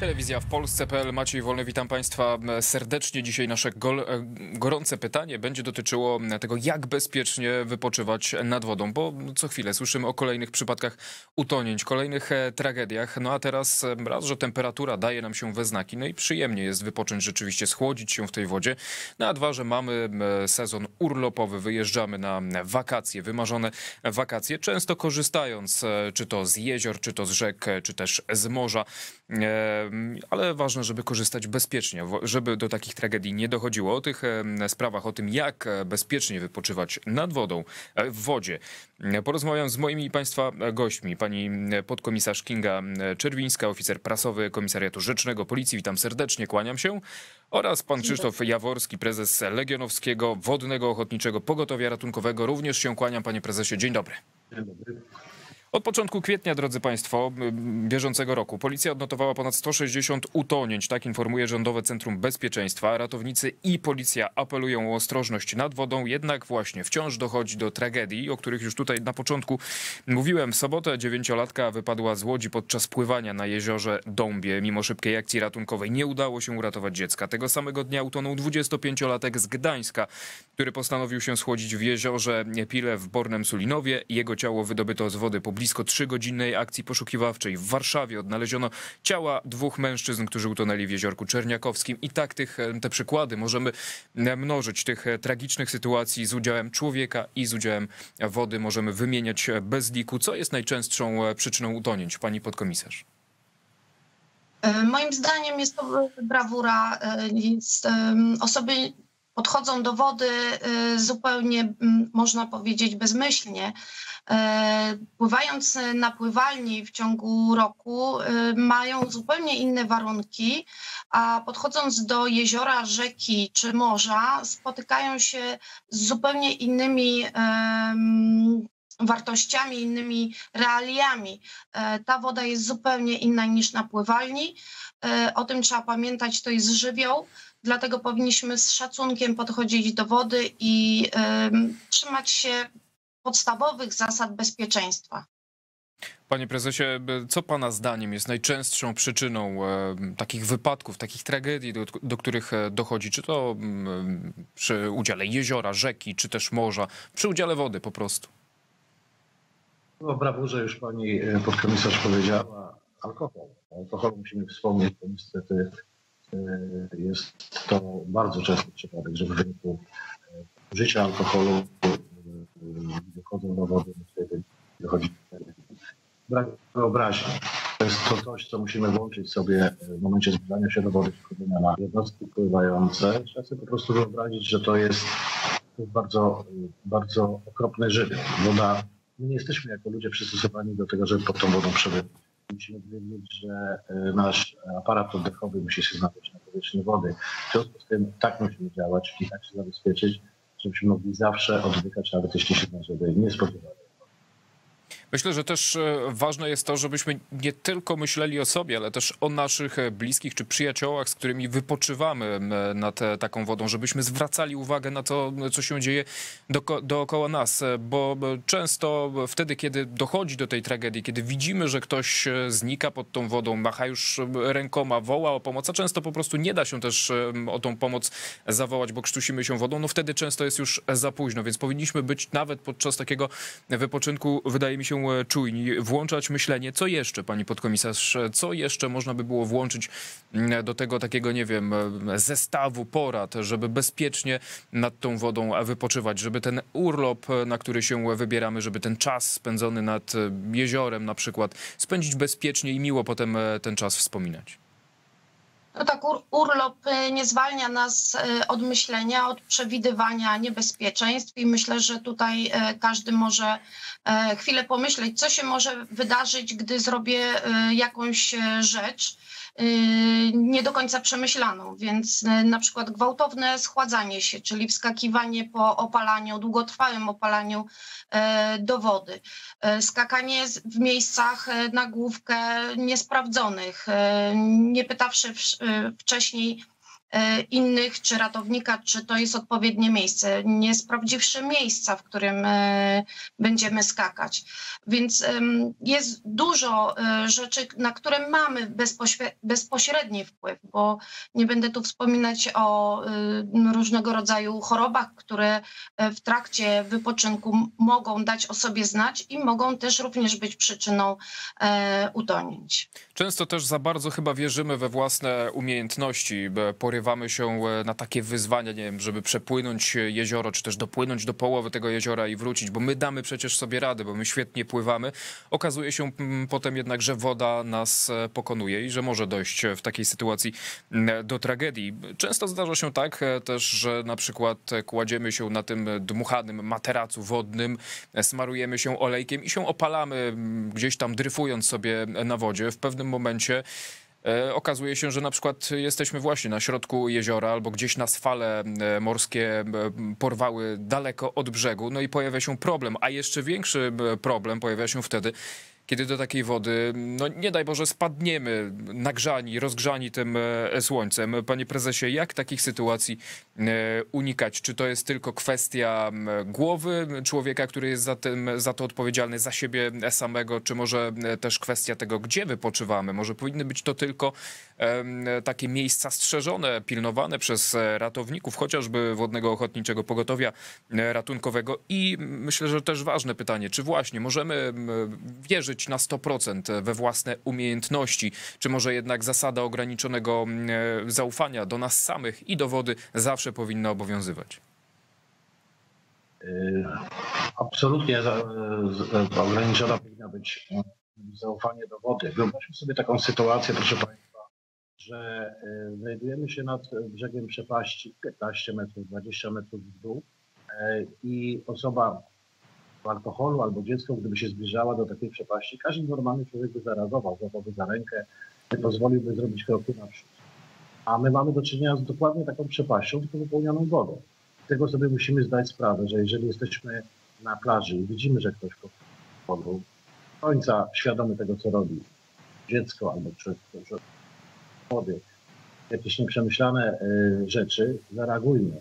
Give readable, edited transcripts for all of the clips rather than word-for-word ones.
Telewizja w Polsce.pl, Maciej Wolny, witam Państwa serdecznie. Dzisiaj nasze gorące pytanie będzie dotyczyło tego, jak bezpiecznie wypoczywać nad wodą, bo co chwilę słyszymy o kolejnych przypadkach utonięć, kolejnych tragediach. No a teraz raz, że temperatura daje nam się we znaki, no i przyjemnie jest wypocząć, rzeczywiście schłodzić się w tej wodzie. No a dwa, że mamy sezon urlopowy, wyjeżdżamy na wakacje, wymarzone wakacje, często korzystając czy to z jezior, czy to z rzek, czy też z morza. Ale ważne, żeby korzystać bezpiecznie, żeby do takich tragedii nie dochodziło. O tych sprawach, o tym, jak bezpiecznie wypoczywać nad wodą, w wodzie, porozmawiam z moimi Państwa gośćmi. Pani podkomisarz Kinga Czerwińska, oficer prasowy Komisariatu Rzecznego Policji. Witam serdecznie, kłaniam się. Oraz pan Krzysztof Jaworski, prezes Legionowskiego Wodnego Ochotniczego Pogotowia Ratunkowego. Również się kłaniam, panie prezesie. Dzień dobry. Dzień dobry. Od początku kwietnia, drodzy Państwo, bieżącego roku policja odnotowała ponad 160 utonięć. Tak informuje Rządowe Centrum Bezpieczeństwa. Ratownicy i policja apelują o ostrożność nad wodą, jednak właśnie wciąż dochodzi do tragedii, o których już tutaj na początku mówiłem. W sobotę 9-latka wypadła z łodzi podczas pływania na jeziorze Dąbie. Mimo szybkiej akcji ratunkowej nie udało się uratować dziecka. Tego samego dnia utonął 25-latek z Gdańska, który postanowił się schłodzić w jeziorze Pile w Bornem Sulinowie. Jego ciało wydobyto z wody po blisko 3-godzinnej akcji poszukiwawczej. W Warszawie odnaleziono ciała dwóch mężczyzn, którzy utonęli w jeziorku Czerniakowskim. I tak te przykłady możemy mnożyć, tych tragicznych sytuacji z udziałem człowieka i z udziałem wody możemy wymieniać bez liku. Co jest najczęstszą przyczyną utonięć, pani podkomisarz? Moim zdaniem jest to brawura. Osoby podchodzą do wody zupełnie, można powiedzieć, bezmyślnie. Pływając na pływalni w ciągu roku mają zupełnie inne warunki, a podchodząc do jeziora, rzeki czy morza spotykają się z zupełnie innymi wartościami, innymi realiami. Ta woda jest zupełnie inna niż na pływalni. O tym trzeba pamiętać, to jest żywioł. Dlatego powinniśmy z szacunkiem podchodzić do wody i trzymać się podstawowych zasad bezpieczeństwa. Panie prezesie, co pana zdaniem jest najczęstszą przyczyną takich wypadków, takich tragedii, do których dochodzi? Czy to przy udziale jeziora, rzeki, czy też morza, przy udziale wody po prostu? O brawurze już pani podkomisarz powiedziała. Alkohol. O alkoholu musimy wspomnieć, bo niestety jest to bardzo częsty przypadek, że w wyniku użycia alkoholu dochodzą do wody, dochodzi brak wyobraźni. To jest to coś, co musimy włączyć sobie w momencie zbliżania się do wody, wchodzenia na jednostki pływające. Trzeba sobie po prostu wyobrazić, że to jest bardzo, bardzo okropny żywioł. Woda, my nie jesteśmy jako ludzie przystosowani do tego, żeby pod tą wodą przebywać. Musimy wiedzieć, że nasz aparat oddechowy musi się znaleźć na powierzchni wody. W związku z tym tak musimy działać i tak się zabezpieczyć, żebyśmy mogli zawsze oddychać, nawet jeśli się nas wody nie spodziewamy. Myślę, że też ważne jest to, żebyśmy nie tylko myśleli o sobie, ale też o naszych bliskich czy przyjaciołach, z którymi wypoczywamy nad taką wodą, żebyśmy zwracali uwagę na to, co się dzieje dookoła nas, bo często wtedy, kiedy dochodzi do tej tragedii, kiedy widzimy, że ktoś znika pod tą wodą, macha już rękoma, woła o pomoc, a często po prostu nie da się też o tą pomoc zawołać, bo krztusimy się wodą, no wtedy często jest już za późno, więc powinniśmy być nawet podczas takiego wypoczynku, wydaje mi się, czujni, włączać myślenie. Co jeszcze, pani podkomisarz, co jeszcze można by było włączyć do tego takiego, nie wiem, zestawu porad, żeby bezpiecznie nad tą wodą wypoczywać, żeby ten urlop, na który się wybieramy, żeby ten czas spędzony nad jeziorem na przykład spędzić bezpiecznie i miło potem ten czas wspominać? No tak, urlop nie zwalnia nas od myślenia, od przewidywania niebezpieczeństw i myślę, że tutaj każdy może chwilę pomyśleć, co się może wydarzyć, gdy zrobię jakąś rzecz nie do końca przemyślaną, więc na przykład gwałtowne schładzanie się, czyli wskakiwanie po opalaniu, długotrwałym opalaniu do wody, skakanie w miejscach na główkę niesprawdzonych, nie pytawszy wcześniej innych, czy ratownika, czy to jest odpowiednie miejsce, nie sprawdziwszy miejsca, w którym będziemy skakać. Więc jest dużo rzeczy, na które mamy bezpośredni wpływ, bo nie będę tu wspominać o różnego rodzaju chorobach, które w trakcie wypoczynku mogą dać o sobie znać i mogą też również być przyczyną utonięć. Często też za bardzo chyba wierzymy we własne umiejętności, porywamy się na takie wyzwania, nie wiem, żeby przepłynąć jezioro, czy też dopłynąć do połowy tego jeziora i wrócić, bo my damy przecież sobie radę, bo my świetnie pływamy. Okazuje się potem jednak, że woda nas pokonuje i że może dojść w takiej sytuacji do tragedii. Często zdarza się tak też, że na przykład kładziemy się na tym dmuchanym materacu wodnym, smarujemy się olejkiem i się opalamy gdzieś tam dryfując sobie na wodzie. W pewnym momencie okazuje się, że na przykład jesteśmy właśnie na środku jeziora albo gdzieś nas fale morskie porwały daleko od brzegu, no i pojawia się problem, a jeszcze większy problem pojawia się wtedy, kiedy do takiej wody, no nie daj Boże, spadniemy nagrzani, rozgrzani tym słońcem. Panie prezesie, jak takich sytuacji unikać? Czy to jest tylko kwestia głowy człowieka, który jest za to odpowiedzialny, za siebie samego, czy może też kwestia tego, gdzie wypoczywamy? Może powinny być to tylko takie miejsca strzeżone, pilnowane przez ratowników, chociażby Wodnego Ochotniczego Pogotowia Ratunkowego? I myślę, że też ważne pytanie, czy właśnie możemy wierzyć na 100% we własne umiejętności, czy może jednak zasada ograniczonego zaufania do nas samych i do wody zawsze powinna obowiązywać? Absolutnie ograniczona powinna być zaufanie do wody. Wyobraźmy sobie taką sytuację, proszę Państwa, że znajdujemy się nad brzegiem przepaści 15 metrów, 20 metrów w dół i osoba w alkoholu albo dziecko, gdyby się zbliżała do takiej przepaści, każdy normalny człowiek by zareagował, złapałby za rękę, nie pozwoliłby zrobić kroku naprzód. A my mamy do czynienia z dokładnie taką przepaścią, tylko wypełnioną wodą. Z tego sobie musimy zdać sprawę, że jeżeli jesteśmy na plaży i widzimy, że ktoś pod wodą, do końca świadomy tego, co robi dziecko albo młody, jakieś nieprzemyślane rzeczy, zareagujmy.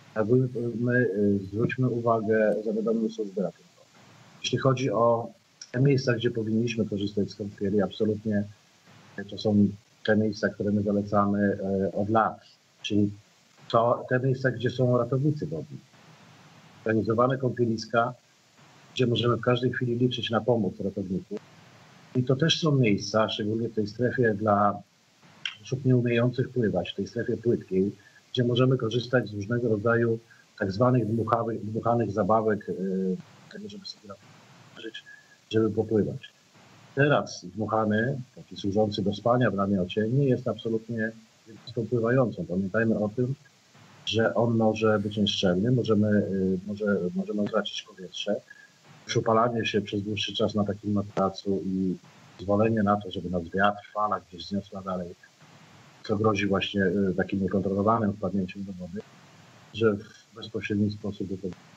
Zwróćmy uwagę, zawiadommy służby ratunkowe. Jeśli chodzi o te miejsca, gdzie powinniśmy korzystać z kąpieli, absolutnie to są te miejsca, które my zalecamy od lat, czyli te miejsca, gdzie są ratownicy wodni. Organizowane kąpieliska, gdzie możemy w każdej chwili liczyć na pomoc ratowników. I to też są miejsca, szczególnie w tej strefie dla osób nieumiejących pływać, w tej strefie płytkiej, gdzie możemy korzystać z różnego rodzaju tak zwanych dmuchanych zabawek, tego, żeby sobie żyć, żeby popływać. Teraz dmuchany, taki służący do spania w namiocie, nie jest absolutnie jednostką pływającą. Pamiętajmy o tym, że on może być nieszczelny, możemy utracić powietrze. Przypalanie się przez dłuższy czas na takim materacu i pozwolenie na to, żeby nas wiatr, fala gdzieś zniosła dalej, co grozi właśnie takim niekontrolowanym wpadnięciem do wody, że w bezpośredni sposób do tego.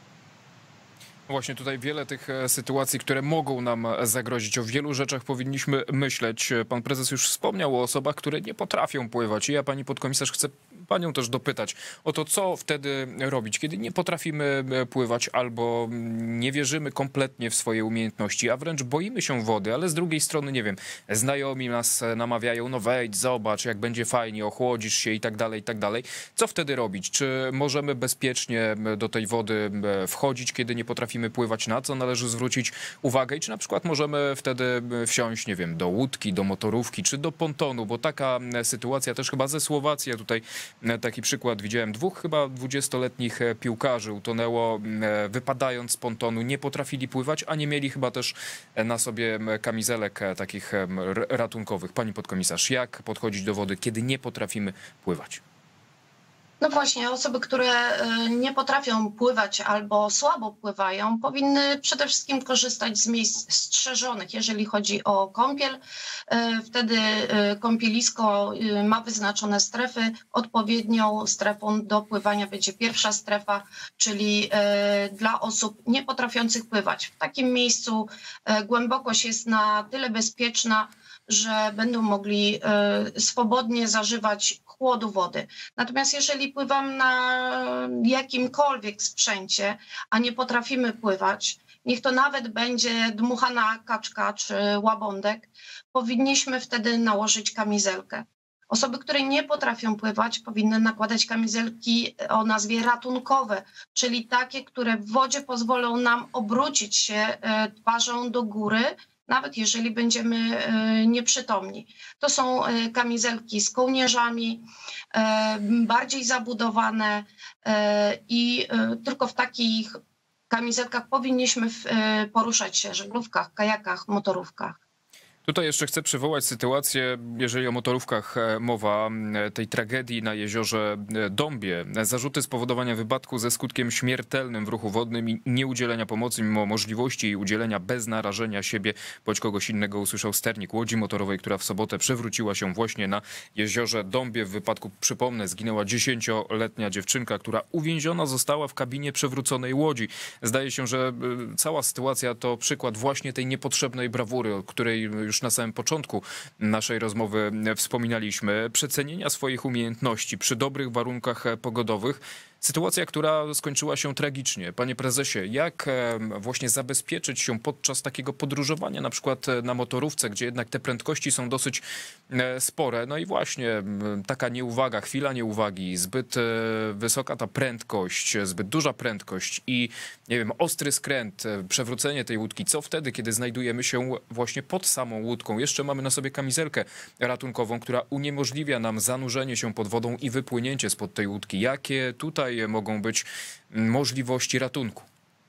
Właśnie tutaj wiele tych sytuacji, które mogą nam zagrozić. O wielu rzeczach powinniśmy myśleć. Pan prezes już wspomniał o osobach, które nie potrafią pływać. I ja, pani podkomisarz, chcę panią też dopytać o to, co wtedy robić, kiedy nie potrafimy pływać albo nie wierzymy kompletnie w swoje umiejętności, a wręcz boimy się wody, ale z drugiej strony, nie wiem, znajomi nas namawiają, no wejdź, zobacz, jak będzie fajnie, ochłodzisz się i tak dalej, i tak dalej. Co wtedy robić? Czy możemy bezpiecznie do tej wody wchodzić, kiedy nie potrafimy pływać, na co należy zwrócić uwagę i czy na przykład możemy wtedy wsiąść, nie wiem, do łódki, do motorówki czy do pontonu, bo taka sytuacja też chyba ze Słowacji, ja tutaj taki przykład widziałem, 2 chyba 20-letnich piłkarzy utonęło wypadając z pontonu, nie potrafili pływać, a nie mieli chyba też na sobie kamizelek takich ratunkowych. Pani podkomisarz, jak podchodzić do wody, kiedy nie potrafimy pływać? No właśnie, osoby, które nie potrafią pływać albo słabo pływają, powinny przede wszystkim korzystać z miejsc strzeżonych, jeżeli chodzi o kąpiel. Wtedy kąpielisko ma wyznaczone strefy. Odpowiednią strefą do pływania będzie pierwsza strefa, czyli dla osób niepotrafiących pływać. W takim miejscu głębokość jest na tyle bezpieczna, że będą mogli swobodnie zażywać chłodu wody. Natomiast jeżeli pływam na jakimkolwiek sprzęcie, a nie potrafimy pływać, niech to nawet będzie dmuchana kaczka czy łabądek, powinniśmy wtedy nałożyć kamizelkę. Osoby, które nie potrafią pływać, powinny nakładać kamizelki o nazwie ratunkowe, czyli takie, które w wodzie pozwolą nam obrócić się twarzą do góry, nawet jeżeli będziemy nieprzytomni. To są kamizelki z kołnierzami, bardziej zabudowane i tylko w takich kamizelkach powinniśmy poruszać się w żaglówkach, kajakach, motorówkach. Tutaj jeszcze chcę przywołać sytuację, jeżeli o motorówkach mowa, tej tragedii na jeziorze Dąbie. Zarzuty spowodowania wypadku ze skutkiem śmiertelnym w ruchu wodnym i nieudzielenia pomocy mimo możliwości jej udzielenia bez narażenia siebie bądź kogoś innego usłyszał sternik łodzi motorowej, która w sobotę przewróciła się właśnie na jeziorze Dąbie. W wypadku, przypomnę, zginęła 10-letnia dziewczynka, która uwięziona została w kabinie przewróconej łodzi. Zdaje się, że cała sytuacja to przykład właśnie tej niepotrzebnej brawury, o której już na samym początku naszej rozmowy wspominaliśmy, przecenienia swoich umiejętności przy dobrych warunkach pogodowych. Sytuacja, która skończyła się tragicznie. Panie prezesie, jak właśnie zabezpieczyć się podczas takiego podróżowania, na przykład na motorówce, gdzie jednak te prędkości są dosyć spore? No i właśnie taka nieuwaga, chwila nieuwagi, zbyt wysoka ta prędkość, zbyt duża prędkość i nie wiem, ostry skręt, przewrócenie tej łódki. Co wtedy, kiedy znajdujemy się właśnie pod samą łódką? Jeszcze mamy na sobie kamizelkę ratunkową, która uniemożliwia nam zanurzenie się pod wodą i wypłynięcie spod tej łódki. Jakie tutaj mogą być możliwości ratunku?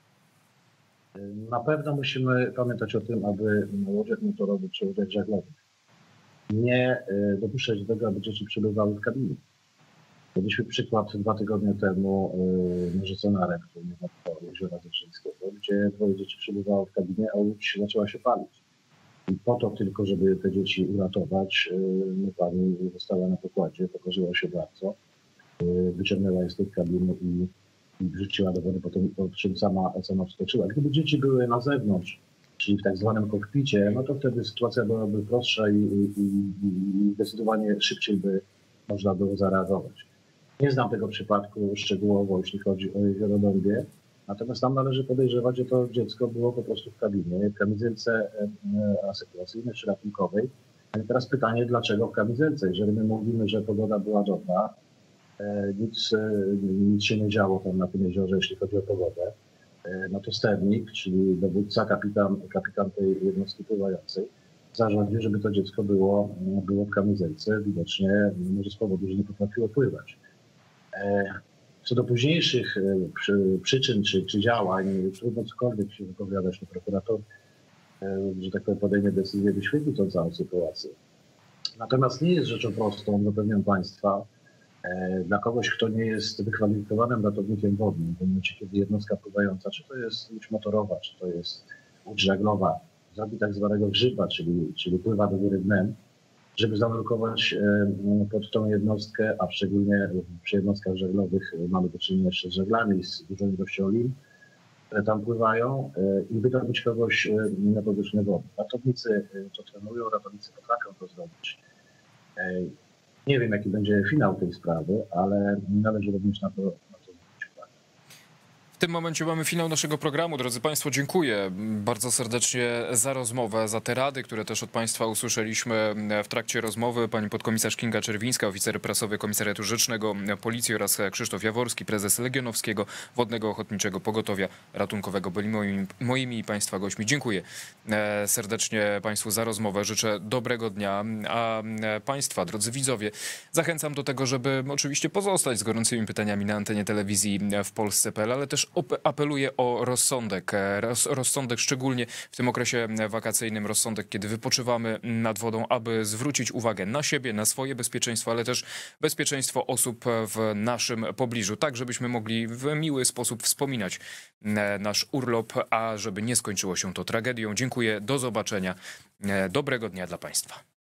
Na pewno musimy pamiętać o tym, aby na łodziach motorowych czy łodziach żaglowych nie dopuszczać do tego, aby dzieci przebywały w kabinie. Mieliśmy przykład 2 tygodnie temu na rzece Narek, w jeziora Zetrzyńskiego, gdzie 2 dzieci przebywało w kabinie, a łódź zaczęła się palić. I po to tylko, żeby te dzieci uratować, pani została na pokładzie, pokorzyła się bardzo. Wyciągnęła je z tej kabiny i wrzuciła do wody, po czym sama wskoczyła. Gdyby dzieci były na zewnątrz, czyli w tak zwanym kokpicie, no to wtedy sytuacja byłaby prostsza i zdecydowanie szybciej by można było zareagować. Nie znam tego przypadku szczegółowo, jeśli chodzi o jezioro Dąbie, natomiast tam należy podejrzewać, że to dziecko było po prostu w kabinie, w kamizelce asekuracyjnej czy ratunkowej. A teraz pytanie, dlaczego w kamizelce? Jeżeli my mówimy, że pogoda była dobra, nic się nie działo tam na tym jeziorze, jeśli chodzi o pogodę, no to sternik, czyli dowódca, kapitan tej jednostki pływającej, zarządził, żeby to dziecko było w kamizelce, widocznie może z powodu, że nie potrafiło pływać. Co do późniejszych przyczyn czy działań, trudno cokolwiek się wypowiadać, no prokurator, że tak powiem, podejmie decyzję, wyświetli tą całą sytuację. Natomiast nie jest rzeczą prostą, zapewniam Państwa, dla kogoś, kto nie jest wykwalifikowanym ratownikiem wodnym, w momencie, kiedy jednostka pływająca, czy to jest łódź motorowa, czy to jest łódź żaglowa, zrobi tak zwanego grzyba, czyli pływa do góry dnem, żeby zanurkować pod tą jednostkę, a szczególnie przy jednostkach żaglowych mamy do czynienia jeszcze z żaglami, z dużą ilością lin, które tam pływają i wydobyć kogoś na powierzchnię wody. Ratownicy to trenują, ratownicy potrafią to zrobić. Nie wiem, jaki będzie finał tej sprawy, ale należy również na to zwrócić uwagę. W tym momencie mamy finał naszego programu. Drodzy Państwo, dziękuję bardzo serdecznie za rozmowę, za te rady, które też od Państwa usłyszeliśmy w trakcie rozmowy. Pani podkomisarz Kinga Czerwińska, oficer prasowy Komisariatu Rzecznego Policji oraz Krzysztof Jaworski, prezes Legionowskiego Wodnego Ochotniczego Pogotowia Ratunkowego byli moimi i Państwa gośćmi. Dziękuję serdecznie Państwu za rozmowę. Życzę dobrego dnia, a Państwa, drodzy widzowie, zachęcam do tego, żeby oczywiście pozostać z gorącymi pytaniami na antenie telewizji w Polsce.pl, ale też apeluję o rozsądek. Rozsądek szczególnie w tym okresie wakacyjnym, rozsądek, kiedy wypoczywamy nad wodą, aby zwrócić uwagę na siebie, na swoje bezpieczeństwo, ale też bezpieczeństwo osób w naszym pobliżu, tak żebyśmy mogli w miły sposób wspominać nasz urlop, a żeby nie skończyło się to tragedią. Dziękuję, do zobaczenia. Dobrego dnia dla Państwa.